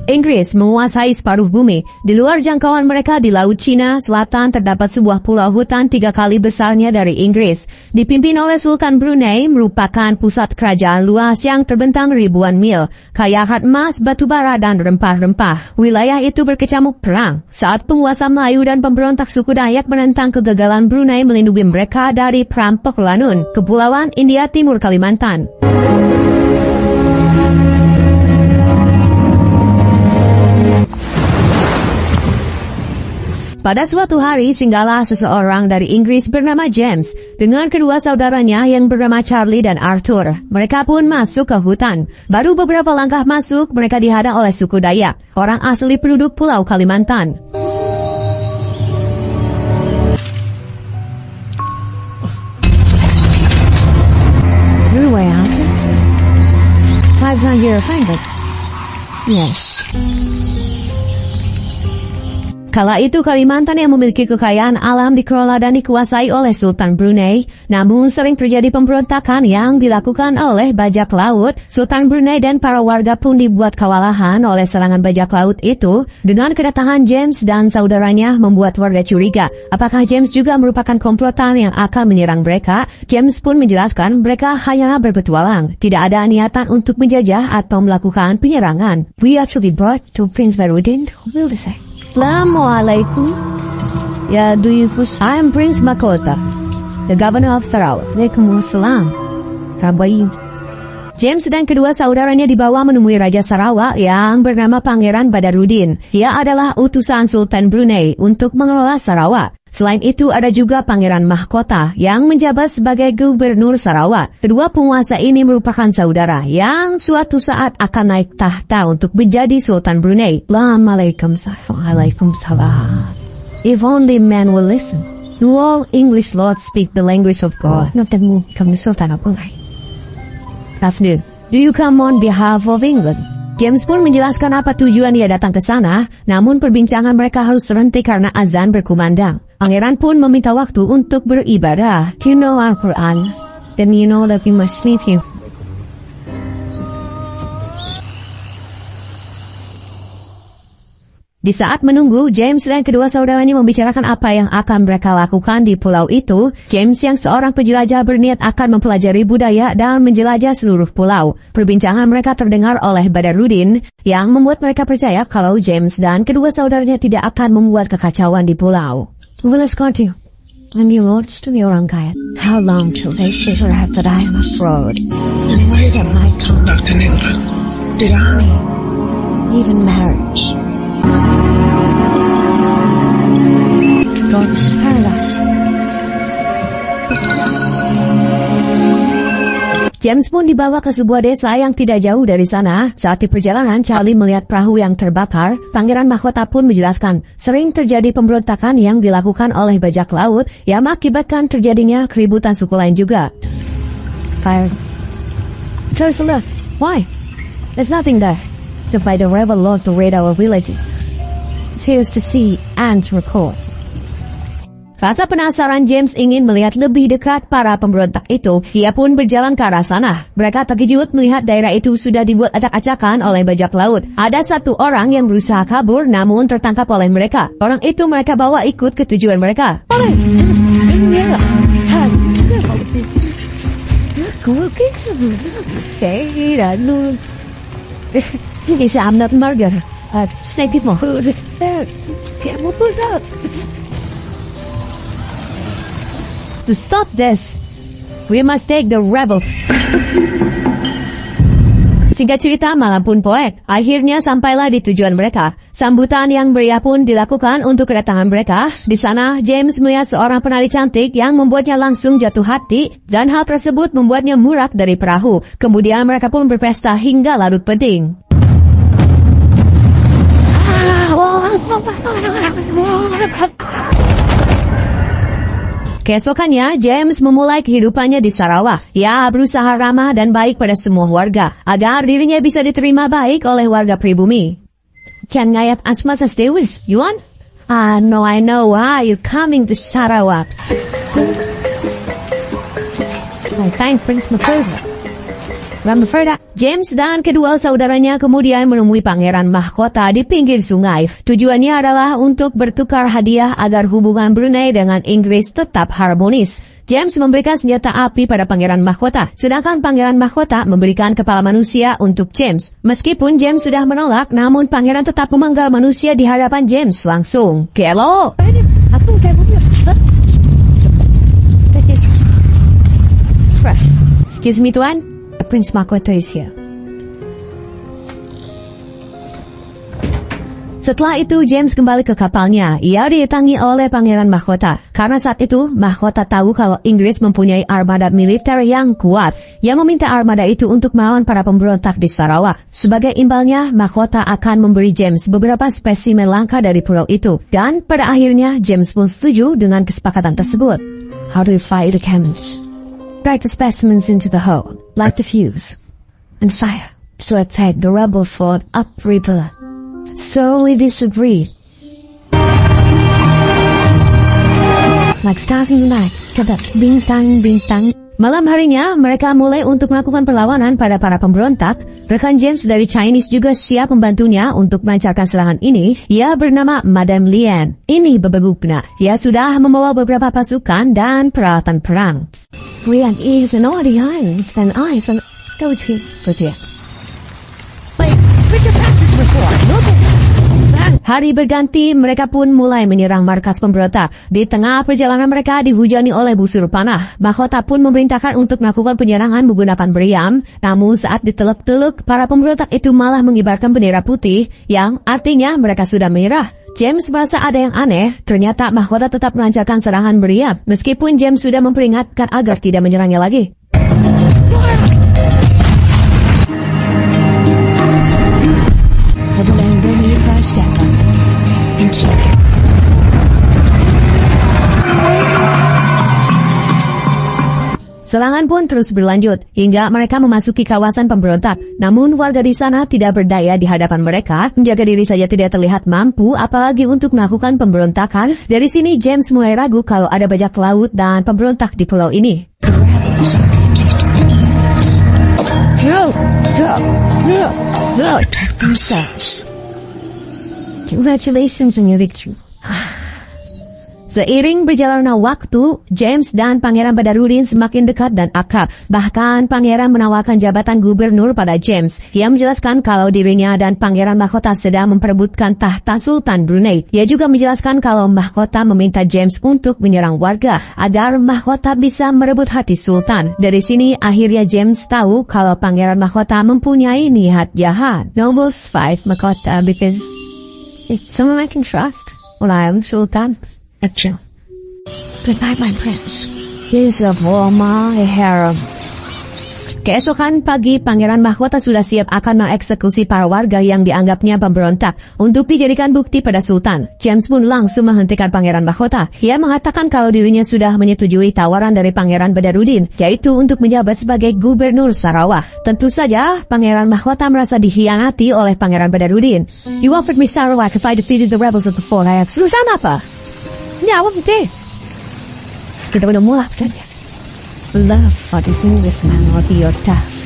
Inggris menguasai separuh bumi. Di luar jangkauan mereka di Laut Cina Selatan terdapat sebuah pulau hutan 3 kali besarnya dari Inggris. Dipimpin oleh Sultan Brunei, merupakan pusat kerajaan luas yang terbentang ribuan mil. Kaya akan emas, batu bara dan rempah-rempah. Wilayah itu berkecamuk perang saat penguasa Melayu dan pemberontak suku Dayak menentang kegagalan Brunei melindungi mereka dari perampok Lanun, Kepulauan India Timur Kalimantan. Pada suatu hari, singgahlah seseorang dari Inggris bernama James dengan kedua saudaranya yang bernama Charlie dan Arthur. Mereka pun masuk ke hutan. Baru beberapa langkah masuk, mereka dihadang oleh suku Dayak, orang asli penduduk Pulau Kalimantan. Yes. Kala itu Kalimantan yang memiliki kekayaan alam dikelola dan dikuasai oleh Sultan Brunei, namun sering terjadi pemberontakan yang dilakukan oleh bajak laut. Sultan Brunei dan para warga pun dibuat kewalahan oleh serangan bajak laut itu. Dengan kedatangan James dan saudaranya membuat warga curiga. Apakah James juga merupakan komplotan yang akan menyerang mereka? James pun menjelaskan mereka hanyalah berpetualang, tidak ada niatan untuk menjajah atau melakukan penyerangan. We actually brought to Prince Baharudin, will say. Assalamualaikum. Ya Duyufus, I am Prince Mahkota, the governor of Sarawak. Waalaikumsalam. Rabai. James dan kedua saudaranya dibawa menemui Raja Sarawak yang bernama Pangeran Badarudin. Ia adalah utusan Sultan Brunei untuk mengelola Sarawak. Selain itu ada juga Pangeran Mahkota yang menjabat sebagai Gubernur Sarawak. Kedua penguasa ini merupakan saudara yang suatu saat akan naik tahta untuk menjadi Sultan Brunei. Waalaikumsalam. If only men will listen. Do all English lords speak the language of God? Not that mu come to Sultan of Brunei. Afternoon. Do you come on behalf of England? James pun menjelaskan apa tujuan dia datang ke sana, namun perbincangan mereka harus terhenti karena azan berkumandang. Pangeran pun meminta waktu untuk beribadah. You know Al-Quran, then you know that we must leave you. Di saat menunggu, James dan kedua saudaranya membicarakan apa yang akan mereka lakukan di pulau itu. James yang seorang penjelajah berniat akan mempelajari budaya dan menjelajah seluruh pulau. Perbincangan mereka terdengar oleh Badarudin yang membuat mereka percaya kalau James dan kedua saudaranya tidak akan membuat kekacauan di pulau. Will escort you and your lords to the Orangkayat. How long till they figure out that I am a fraud? And what is my conduct in England? Did I even marriage? God's paradise. James pun dibawa ke sebuah desa yang tidak jauh dari sana. Saat di perjalanan, Charlie melihat perahu yang terbakar. Pangeran Mahkota pun menjelaskan, sering terjadi pemberontakan yang dilakukan oleh bajak laut yang mengakibatkan terjadinya keributan suku lain juga. Pirates. Close look. Why? There's nothing there. To fight the rebel lord to raid our villages. Here's to see and to record. Rasa penasaran James ingin melihat lebih dekat para pemberontak itu. Ia pun berjalan ke arah sana. Mereka terkejut melihat daerah itu sudah dibuat acak-acakan oleh bajak laut. Ada satu orang yang berusaha kabur namun tertangkap oleh mereka. Orang itu mereka bawa ikut ke tujuan mereka. I'm not murder. Snake people. To stop this, we must take the rebel. Singkat cerita, malam pun poek. Akhirnya sampailah di tujuan mereka. Sambutan yang meriah pun dilakukan untuk kedatangan mereka. Di sana, James melihat seorang penari cantik yang membuatnya langsung jatuh hati, dan hal tersebut membuatnya murak dari perahu. Kemudian mereka pun berpesta hingga larut penting. Keesokannya, James memulai kehidupannya di Sarawak. Ia berusaha ramah dan baik pada semua warga, agar dirinya bisa diterima baik oleh warga pribumi. Can I have as much as they wish, you want? No, I know why you're coming to Sarawak. I thank Prince Mahkota. James dan kedua saudaranya kemudian menemui pangeran mahkota di pinggir sungai. Tujuannya adalah untuk bertukar hadiah agar hubungan Brunei dengan Inggris tetap harmonis. James memberikan senjata api pada pangeran mahkota, sedangkan pangeran mahkota memberikan kepala manusia untuk James. Meskipun James sudah menolak, namun pangeran tetap memenggal manusia di hadapan James langsung. Kelo! Excuse me, Tuan. Prince Mahkota is here. Setelah itu, James kembali ke kapalnya. Ia didatangi oleh pangeran mahkota. Karena saat itu, mahkota tahu kalau Inggris mempunyai armada militer yang kuat. Ia meminta armada itu untuk melawan para pemberontak di Sarawak. Sebagai imbalnya, mahkota akan memberi James beberapa spesimen langka dari pulau itu. Dan pada akhirnya, James pun setuju dengan kesepakatan tersebut. How do you fire the cannons? Drag the specimens into the hole, light the fuse, and fire to attack the rebel fort upriver. So we disagreed. Like stars in the night, kedap bintang-bintang. Malam harinya, mereka mulai untuk melakukan perlawanan pada para pemberontak. Rekan James dari Chinese juga siap membantunya untuk melancarkan serangan ini. Ia bernama Madame Lian. Ini Babagugna. Ia sudah membawa beberapa pasukan dan peralatan perang. Lian is an all the islands and eyes on goes here. Wait, pick your passage report. Look at Hari berganti, mereka pun mulai menyerang markas pemberontak. Di tengah perjalanan mereka dihujani oleh busur panah. Mahkota pun memerintahkan untuk melakukan penyerangan menggunakan meriam. Namun saat diteluk-teluk, para pemberontak itu malah mengibarkan bendera putih, yang artinya mereka sudah menyerah. James merasa ada yang aneh, ternyata mahkota tetap melancarkan serangan meriam. Meskipun James sudah memperingatkan agar tidak menyerangnya lagi. Serangan pun terus berlanjut hingga mereka memasuki kawasan pemberontak. Namun warga di sana tidak berdaya di hadapan mereka, menjaga diri saja tidak terlihat mampu, apalagi untuk melakukan pemberontakan. Dari sini James mulai ragu kalau ada bajak laut dan pemberontak di pulau ini. Congratulations on your victory. Seiring berjalannya waktu, James dan Pangeran Badarudin semakin dekat dan akrab. Bahkan Pangeran menawarkan jabatan gubernur pada James. Ia menjelaskan kalau dirinya dan Pangeran Mahkota sedang memperebutkan tahta Sultan Brunei. Ia juga menjelaskan kalau Mahkota meminta James untuk menyerang warga agar Mahkota bisa merebut hati Sultan. Dari sini akhirnya James tahu kalau Pangeran Mahkota mempunyai niat jahat. Nobles fight Mahkota because it's someone I can trust. Well, I am Sultan. Action. Goodbye, my prince. This is all my harem. Keesokan pagi, Pangeran Mahkota sudah siap akan mengeksekusi para warga yang dianggapnya pemberontak untuk dijadikan bukti pada Sultan. James pun langsung menghentikan Pangeran Mahkota. Ia mengatakan kalau dirinya sudah menyetujui tawaran dari Pangeran Badarudin, yaitu untuk menjabat sebagai gubernur Sarawak. Tentu saja, Pangeran Mahkota merasa dikhianati oleh Pangeran Badarudin. You offered me Sarawak if I defeated the rebels at the fort. Sultan apa? Nyawa putih. Kita udah mulai bertanya. Love for this Englishman will be your task.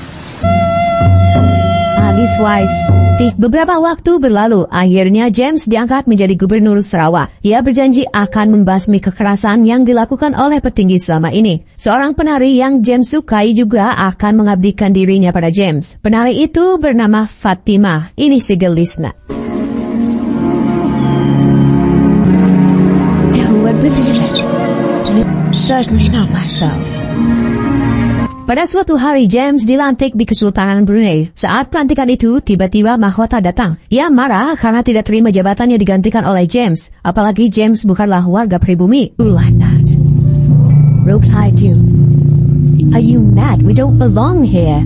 Alice Wives. Beberapa waktu berlalu, akhirnya James diangkat menjadi gubernur Sarawak. Ia berjanji akan membasmi kekerasan yang dilakukan oleh petinggi selama ini. Seorang penari yang James sukai juga akan mengabdikan dirinya pada James. Penari itu bernama Fatimah. Ini si gelisna. Certainly not myself. Pada suatu hari James dilantik di Kesultanan Brunei. Saat pelantikan itu, tiba-tiba mahkota datang. Ia marah karena tidak terima jabatannya digantikan oleh James. Apalagi James bukanlah warga pribumi. Ulanas. Replied you. Are you mad? We don't belong here.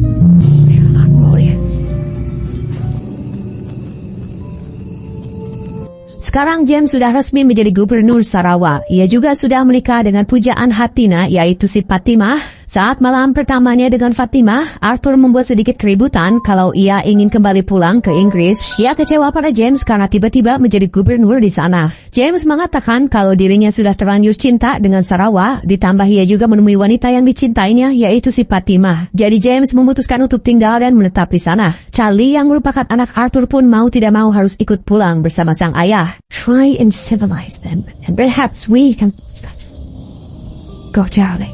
Sekarang James sudah resmi menjadi gubernur Sarawak. Ia juga sudah menikah dengan pujaan Hatina, yaitu si Fatimah. Saat malam pertamanya dengan Fatimah, Arthur membuat sedikit keributan kalau ia ingin kembali pulang ke Inggris. Ia kecewa pada James karena tiba-tiba menjadi gubernur di sana. James mengatakan kalau dirinya sudah terlanjur cinta dengan Sarawak, ditambah ia juga menemui wanita yang dicintainya, yaitu si Fatimah. Jadi James memutuskan untuk tinggal dan menetap di sana. Charlie yang merupakan anak Arthur pun mau tidak mau harus ikut pulang bersama sang ayah. Try and civilize them, and perhaps we can go, Charlie.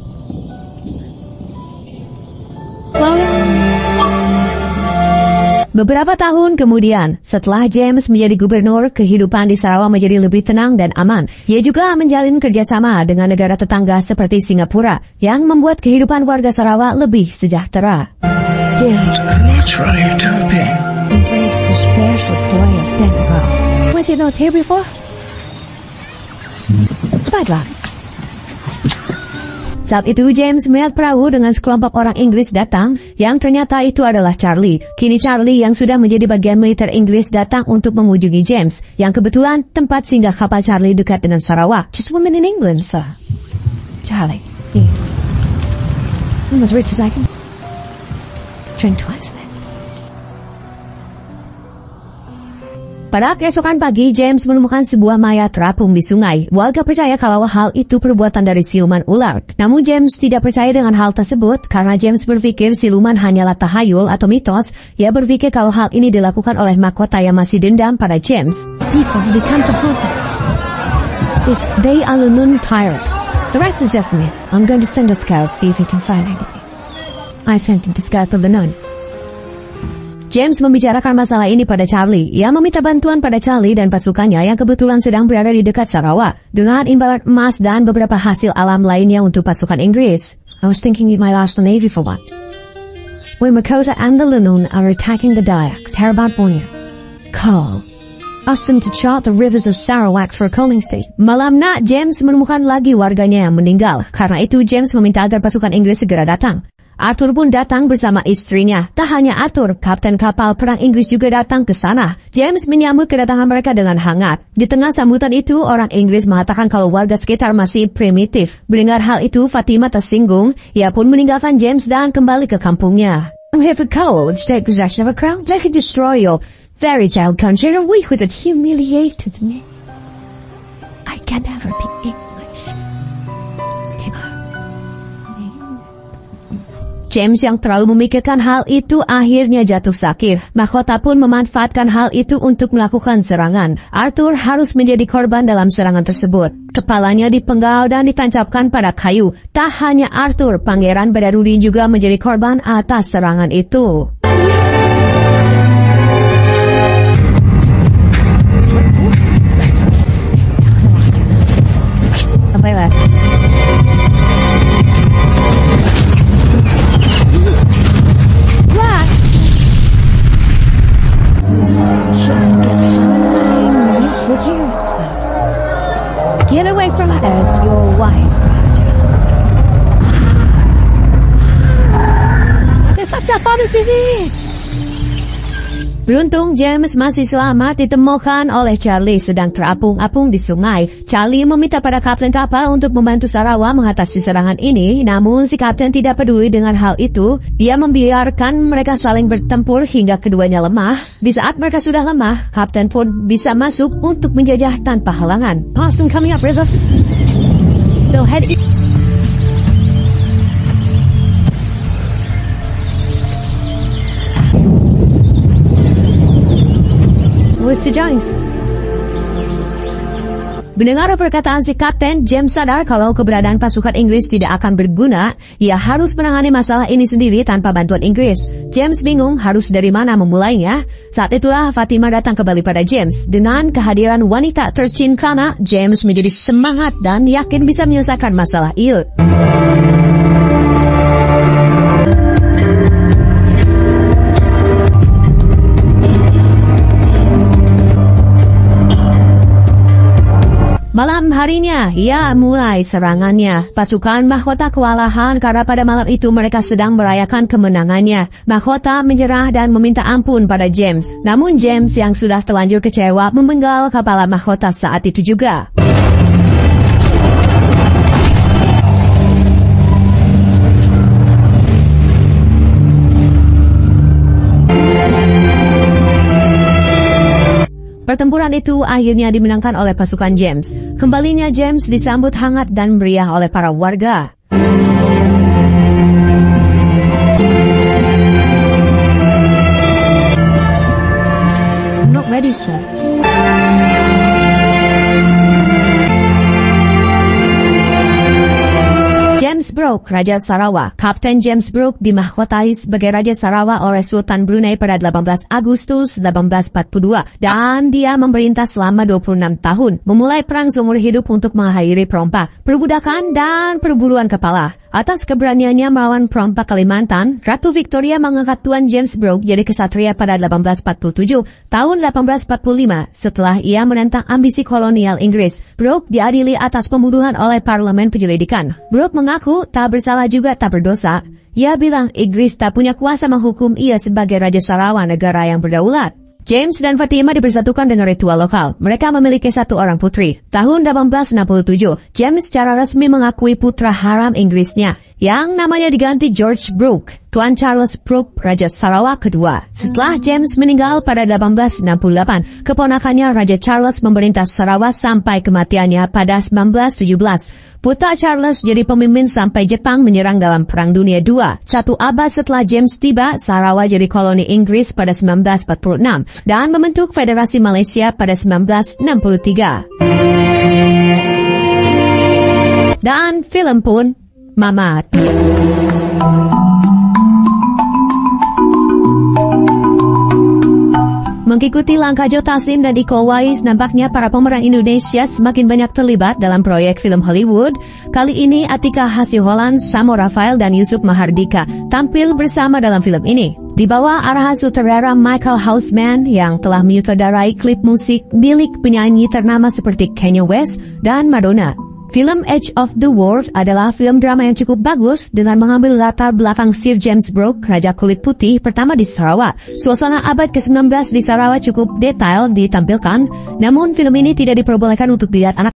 Beberapa tahun kemudian, setelah James menjadi gubernur, kehidupan di Sarawak menjadi lebih tenang dan aman. Ia juga menjalin kerjasama dengan negara tetangga seperti Singapura, yang membuat kehidupan warga Sarawak lebih sejahtera. Try jumping. Embrace the barefoot boy as Bengal. Was he not here before? Spyglass. Saat itu James melihat perahu dengan sekelompok orang Inggris datang, yang ternyata itu adalah Charlie. Kini Charlie yang sudah menjadi bagian militer Inggris datang untuk mengunjungi James, yang kebetulan tempat singgah kapal Charlie dekat dengan Sarawak. Just women in England, sir. Charlie, I'm as rich as I can drink twice then. Pada keesokan pagi, James menemukan sebuah mayat terapung di sungai. Warga percaya kalau hal itu perbuatan dari siluman ular. Namun James tidak percaya dengan hal tersebut karena James berpikir siluman hanyalah tahayul atau mitos. Ia berpikir kalau hal ini dilakukan oleh mahkota yang masih dendam pada James. People, they come to haunt us. They are the Nun pirates. The rest is just myth. I'm going to send a scout, see if he can find anything. I sent the scout of the Nun. James membicarakan masalah ini pada Charlie. Ia meminta bantuan pada Charlie dan pasukannya yang kebetulan sedang berada di dekat Sarawak, dengan imbalan emas dan beberapa hasil alam lainnya untuk pasukan Inggris. I was thinking you might ask the Navy for one. When Mahkota and the Lunun are attacking the Dayaks, how about Borneo? Call. Ask them to chart the rivers of Sarawak for a coaling station. Malamnya, James menemukan lagi warganya yang meninggal. Karena itu, James meminta agar pasukan Inggris segera datang. Arthur pun datang bersama istrinya. Tak hanya Arthur, kapten kapal perang Inggris juga datang ke sana. James menyambut kedatangan mereka dengan hangat. Di tengah sambutan itu, orang Inggris mengatakan kalau warga sekitar masih primitif. Mendengar hal itu, Fatimah tersinggung. Ia pun meninggalkan James dan kembali ke kampungnya. If a cowards take possession of a crown, they could destroy your fairy tale country in a week with it humiliated me. I can never be English. James yang terlalu memikirkan hal itu akhirnya jatuh sakit. Mahkota pun memanfaatkan hal itu untuk melakukan serangan. Arthur harus menjadi korban dalam serangan tersebut. Kepalanya dipenggal dan ditancapkan pada kayu. Tak hanya Arthur, Pangeran Badarudin juga menjadi korban atas serangan itu. Sampailah. Get away from her as your wife. Siapa di sini? Beruntung James masih selamat ditemukan oleh Charlie sedang terapung-apung di sungai. Charlie meminta pada kapten kapal untuk membantu Sarawak mengatasi serangan ini, namun si kapten tidak peduli dengan hal itu. Dia membiarkan mereka saling bertempur hingga keduanya lemah. Di saat mereka sudah lemah, kapten pun bisa masuk untuk menjajah tanpa halangan. Austin coming up, River. They'll head in. Mr. Jones. Mendengar perkataan si kapten, James sadar kalau keberadaan pasukan Inggris tidak akan berguna. Ia harus menangani masalah ini sendiri tanpa bantuan Inggris. James bingung harus dari mana memulainya. Saat itulah Fatimah datang kembali pada James. Dengan kehadiran wanita tercintanya, James menjadi semangat dan yakin bisa menyelesaikan masalah itu. Malam harinya, ia mulai serangannya. Pasukan mahkota kewalahan karena pada malam itu mereka sedang merayakan kemenangannya. Mahkota menyerah dan meminta ampun pada James. Namun James yang sudah terlanjur kecewa memenggal kepala mahkota saat itu juga. Pertempuran itu akhirnya dimenangkan oleh pasukan James. Kembalinya James disambut hangat dan meriah oleh para warga. Not ready, sir. James Brooke, Raja Sarawak. Kapten James Brooke dimahkotai sebagai Raja Sarawak oleh Sultan Brunei pada 18 Agustus 1842 dan dia memerintah selama 26 tahun, memulai perang seumur hidup untuk mengakhiri perompak, perbudakan dan perburuan kepala. Atas keberaniannya melawan perompak Kalimantan, Ratu Victoria mengangkat Tuan James Brooke jadi kesatria pada 1847. Tahun 1845, setelah ia menentang ambisi kolonial Inggris, Brooke diadili atas pembunuhan oleh Parlemen Penyelidikan. Brooke mengaku tak bersalah juga tak berdosa. Ia bilang Inggris tak punya kuasa menghukum ia sebagai Raja Sarawak, negara yang berdaulat. James dan Fatima dipersatukan dengan ritual lokal. Mereka memiliki satu orang putri. Tahun 1867, James secara resmi mengakui putra haram Inggrisnya, yang namanya diganti George Brooke, Tuan Charles Brooke, Raja Sarawak kedua. Setelah James meninggal pada 1868, keponakannya Raja Charles memerintah Sarawak sampai kematiannya pada 1917. Putra Charles jadi pemimpin sampai Jepang menyerang dalam Perang Dunia II. 1 abad setelah James tiba, Sarawak jadi koloni Inggris pada 1946 dan membentuk Federasi Malaysia pada 1963. Dan film pun mamat. Mengikuti langkah Joe Taslim dan Iko Uwais, nampaknya para pemeran Indonesia semakin banyak terlibat dalam proyek film Hollywood. Kali ini Atika Hasiholan, Samo Rafael, dan Yusuf Mahardika tampil bersama dalam film ini. Di bawah arahan sutradara Michael Houseman yang telah menyutradarai klip musik milik penyanyi ternama seperti Kanye West dan Madonna. Film Edge of the World adalah film drama yang cukup bagus dengan mengambil latar belakang Sir James Brooke, Raja Kulit Putih pertama di Sarawak. Suasana abad ke-19 di Sarawak cukup detail ditampilkan, namun film ini tidak diperbolehkan untuk dilihat anak